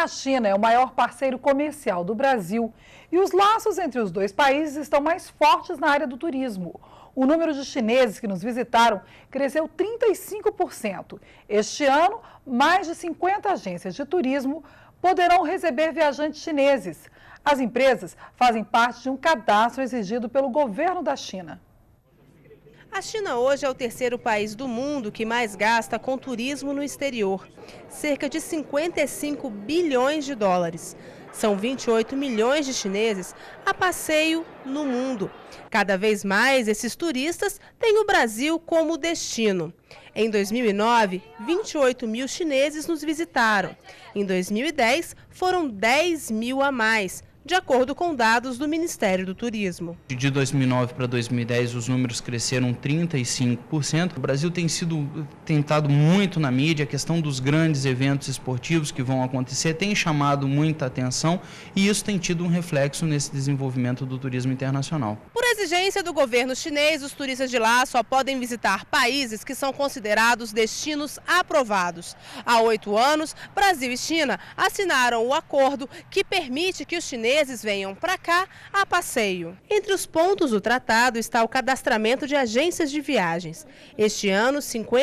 A China é o maior parceiro comercial do Brasil e os laços entre os dois países estão mais fortes na área do turismo. O número de chineses que nos visitaram cresceu 35%. Este ano, mais de 50 agências de turismo poderão receber viajantes chineses. As empresas fazem parte de um cadastro exigido pelo governo da China. A China hoje é o terceiro país do mundo que mais gasta com turismo no exterior, cerca de 55 bilhões de dólares. São 28 milhões de chineses a passeio no mundo. Cada vez mais esses turistas têm o Brasil como destino. Em 2009, 28 mil chineses nos visitaram. Em 2010, foram 10 mil a mais, de acordo com dados do Ministério do Turismo. De 2009 para 2010, os números cresceram 35%. O Brasil tem tentado muito na mídia, a questão dos grandes eventos esportivos que vão acontecer tem chamado muita atenção e isso tem tido um reflexo nesse desenvolvimento do turismo internacional. Por exigência do governo chinês, os turistas de lá só podem visitar países que são considerados destinos aprovados. Há 8 anos, Brasil e China assinaram o acordo que permite que os chineses venham para cá a passeio. Entre os pontos do tratado está o cadastramento de agências de viagens. Este ano,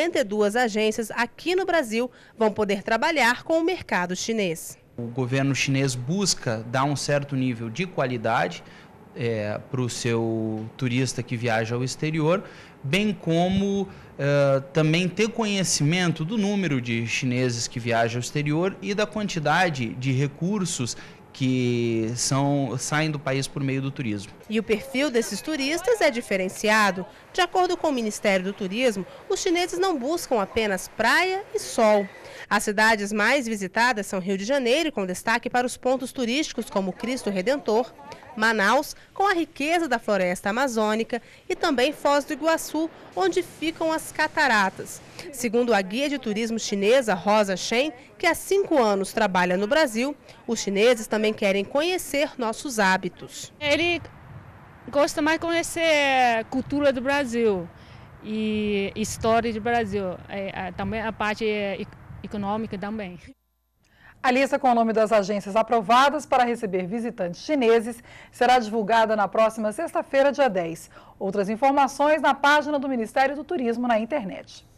52 agências aqui no Brasil vão poder trabalhar com o mercado chinês. O governo chinês busca dar um certo nível de qualidade para o seu turista que viaja ao exterior, bem como também ter conhecimento do número de chineses que viajam ao exterior e da quantidade de recursos que saem do país por meio do turismo. E o perfil desses turistas é diferenciado. De acordo com o Ministério do Turismo, os chineses não buscam apenas praia e sol. As cidades mais visitadas são Rio de Janeiro, com destaque para os pontos turísticos como Cristo Redentor, Manaus, com a riqueza da floresta amazônica, e também Foz do Iguaçu, onde ficam as cataratas. Segundo a guia de turismo chinesa Rosa Shen, que há 5 anos trabalha no Brasil, os chineses também querem conhecer nossos hábitos. Ele gosta mais de conhecer a cultura do Brasil e história do Brasil, também a parte econômica também. A lista com o nome das agências aprovadas para receber visitantes chineses será divulgada na próxima sexta-feira, dia 10. Outras informações na página do Ministério do Turismo na internet.